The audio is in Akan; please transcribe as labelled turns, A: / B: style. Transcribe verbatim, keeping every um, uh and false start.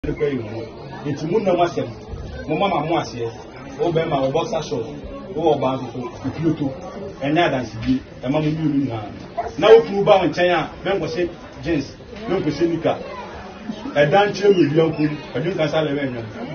A: It's Muna Massem, Mamma Moasia, Obiaa, boxer short, or Basso, Pluto, and Nadan Sidi, and Mamma Union. Now, Kuba and China, Member said, James, Member Senica, a dance with young people, a new Castle.